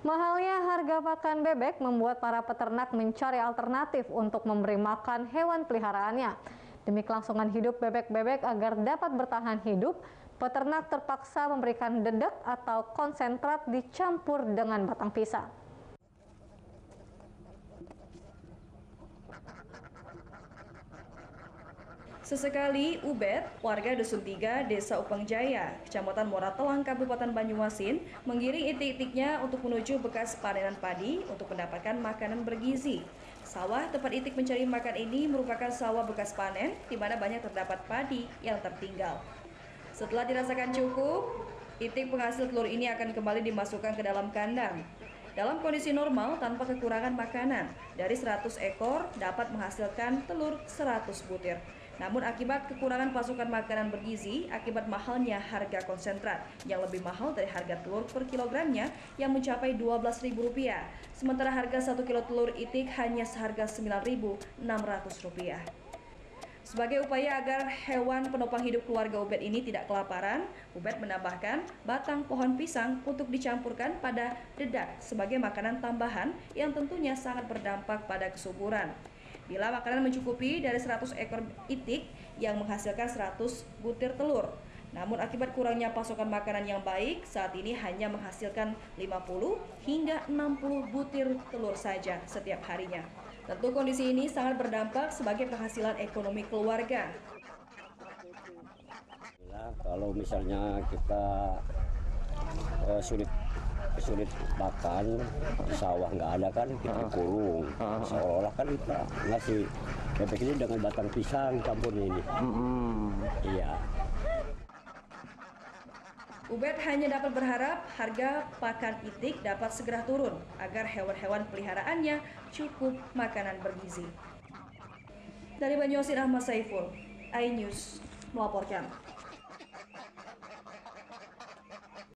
Mahalnya harga pakan bebek membuat para peternak mencari alternatif untuk memberi makan hewan peliharaannya. Demi kelangsungan hidup bebek-bebek agar dapat bertahan hidup, peternak terpaksa memberikan dedek atau konsentrat dicampur dengan batang pisang. Sesekali, Ubed, warga Dusun 3, Desa Upang Jaya, Kecamatan Moratelang, Kabupaten Banyuasin, menggiring itik-itiknya untuk menuju bekas panenan padi untuk mendapatkan makanan bergizi. Sawah tempat itik mencari makan ini merupakan sawah bekas panen, di mana banyak terdapat padi yang tertinggal. Setelah dirasakan cukup, itik penghasil telur ini akan kembali dimasukkan ke dalam kandang. Dalam kondisi normal, tanpa kekurangan makanan, dari 100 ekor dapat menghasilkan telur 100 butir. Namun akibat kekurangan pasokan makanan bergizi, akibat mahalnya harga konsentrat yang lebih mahal dari harga telur per kilogramnya yang mencapai Rp12.000. Sementara harga 1 kilo telur itik hanya seharga Rp9.600. Sebagai upaya agar hewan penopang hidup keluarga Ubed ini tidak kelaparan, Ubed menambahkan batang pohon pisang untuk dicampurkan pada dedak sebagai makanan tambahan yang tentunya sangat berdampak pada kesuburan. Bila makanan mencukupi dari 100 ekor itik yang menghasilkan 100 butir telur. Namun akibat kurangnya pasokan makanan yang baik, saat ini hanya menghasilkan 50 hingga 60 butir telur saja setiap harinya. Tentu kondisi ini sangat berdampak sebagai penghasilan ekonomi keluarga. Kalau misalnya kita sulit makan di sawah nggak ada kan, kita dikurung seolah-olah kan kita ngasih bebek ini dengan batang pisang campur ini. Iya. Ubed hanya dapat berharap harga pakan itik dapat segera turun agar hewan-hewan peliharaannya cukup makanan bergizi. Dari Banyuasin, Ahmad Saiful, iNews melaporkan.